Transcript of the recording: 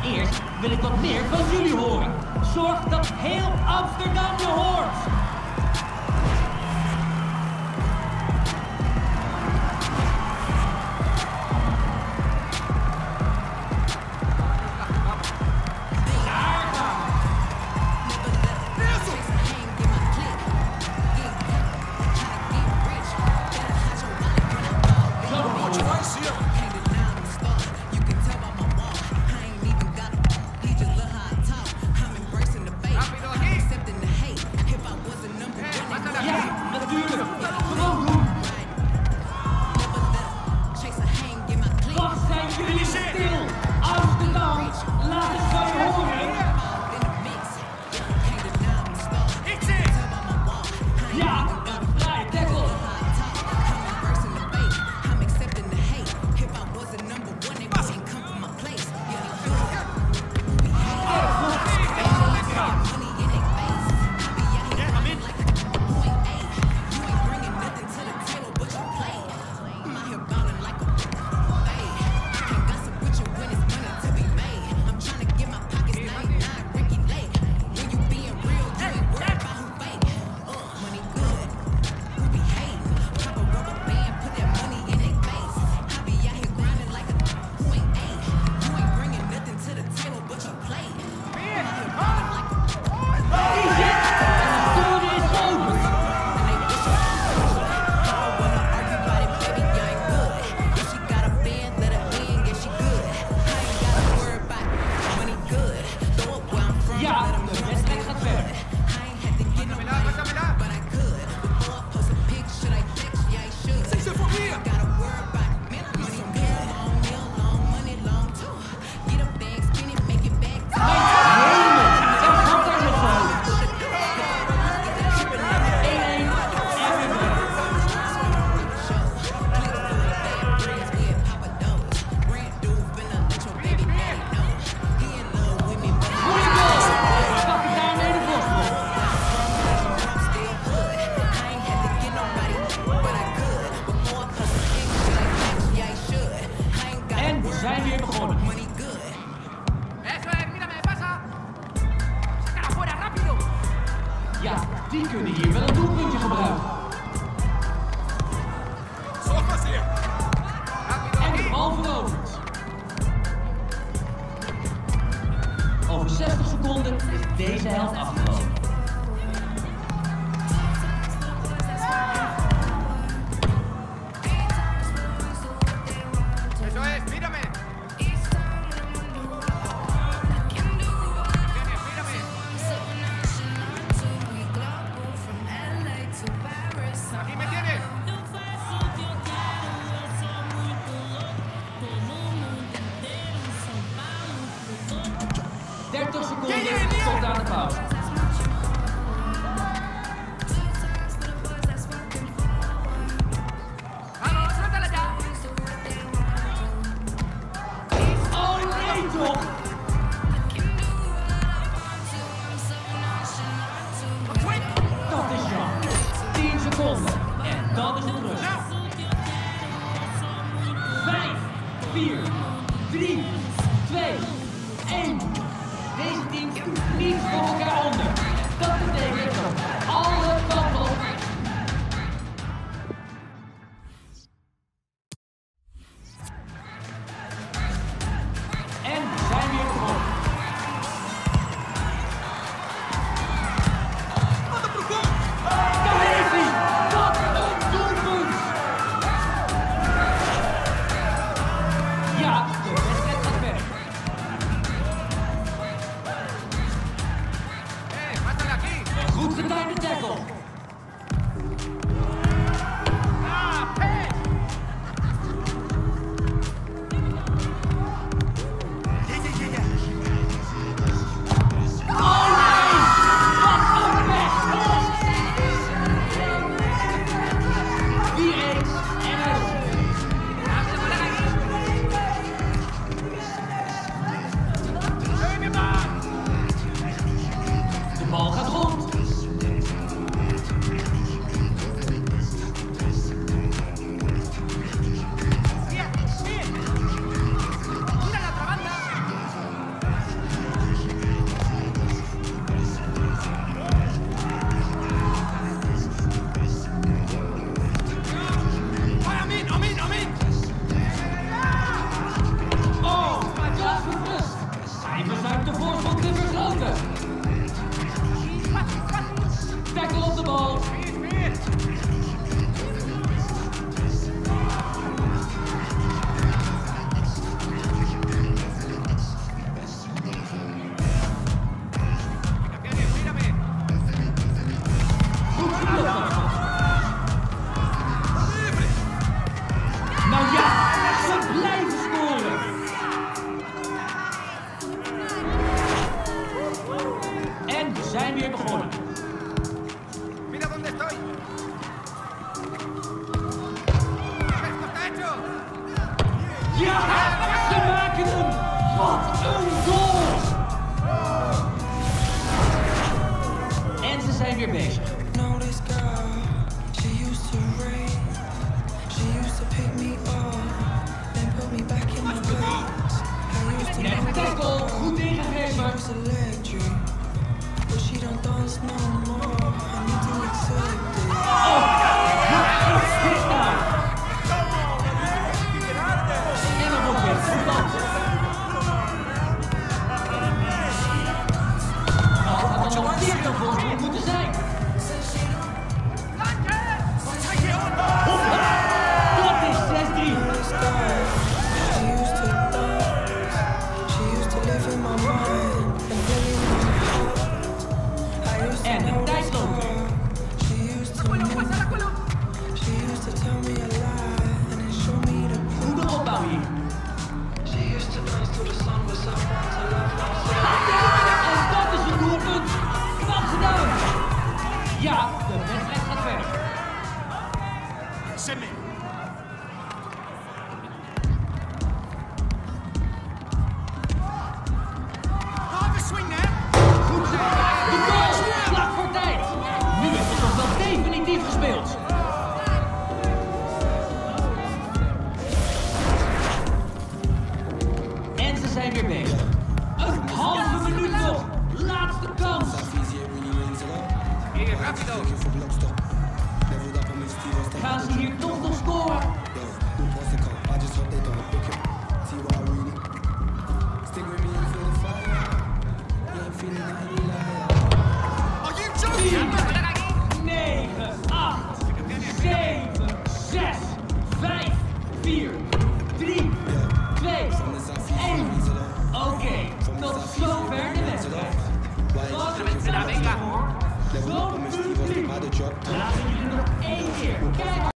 eerst wil ik wat meer van jullie horen. Zorg dat heel Amsterdam je hoort. Die kunnen hier wel een doelpuntje gebruiken. En de bal veroverd. Over 60 seconden is deze helft afgelopen. Tot aan de pauze. Oh nee toch! Dat is jammer. 10 seconden. En dan is het rust. 5, 4, 3, 2, 1. Deze teams doen niet voor elkaar onder. Dat betekent dat alle kanten op. En we zijn weer weer begonnen. Mira dónde estoy. Ja, ze maken hem! Wat een goal! En ze zijn weer bezig. Net tackle, goed ingegeven. Oh, wat is dit nou? En dan wordt het voetbal. Nou, dat had nog 40 volgens moeten zijn. Dat is 6-3. En de tijd loopt weer. Goede opbouw hier. En dat is een doelpunt. Knap gedaan. Ja, de wedstrijd gaat verder. Goed zo. De goal. Vlak voor tijd. Nu is het toch wel definitief gespeeld. En ze zijn weer bezig. Een halve minuut nog. Laatste kans. Gaan ze hier toch nog scoren? Are you joking? 9, 8, 7, 6, 5, 4, 3, 2, 1. Oké, tot zover de wedstrijd. Wat een wedstrijd hoor. Zo'n publiek. Laten jullie nog één keer kijken.